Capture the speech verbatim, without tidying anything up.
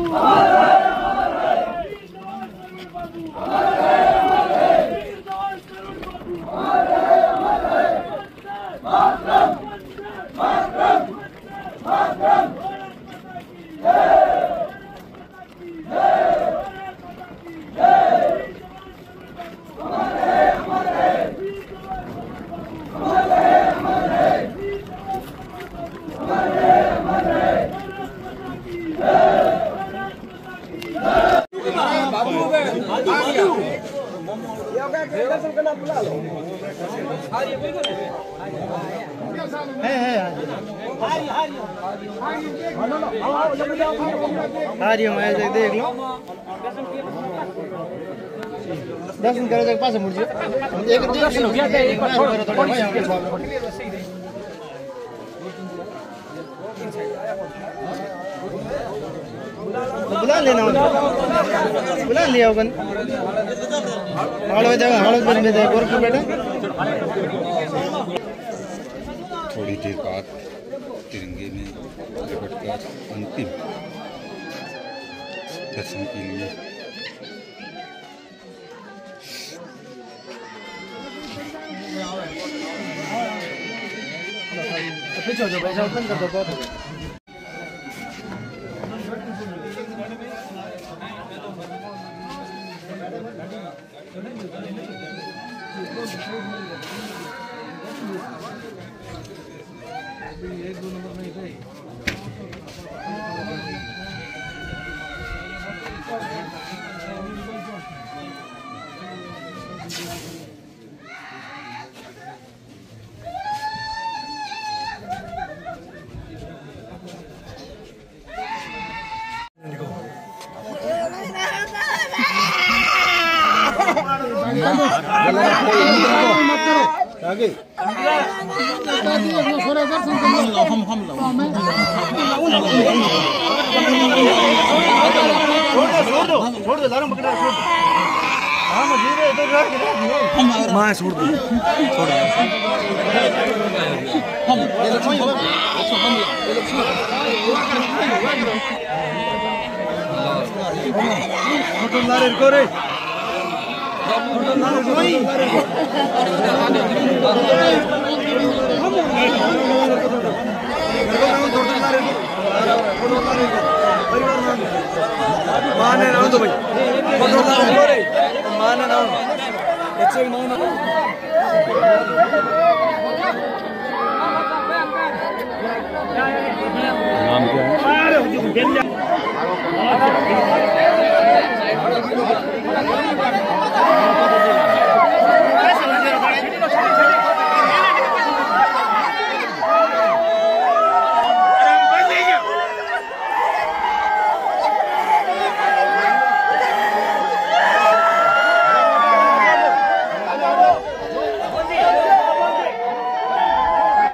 हारियो मैं देख लो दर्शन करे तक पास मुड़ एक दर्शन हो गया एक बार थोड़ा बुला लेना बुला लिया होगा हालो जगह हालो बन में देखो और बेटा थोड़ी देर बाद तिरंगे में लिपट कर अंतिम दर्शन के लिए पीछे जो बैठा ओपन कर दो बहुत एक दो नंबर नहीं गई आगे हम हम छोड़ दो छोड़ दो दारू पकड़ा छोड़ दो हां मजीरे इधर हम मां छोड़ दो छोड़ दो हम ये लोग हम ये लोग फोटो मारे को रे फोटो मारे कोई माने ना तो भाई फोटो माने ना एक से नौ ना नाम क्या है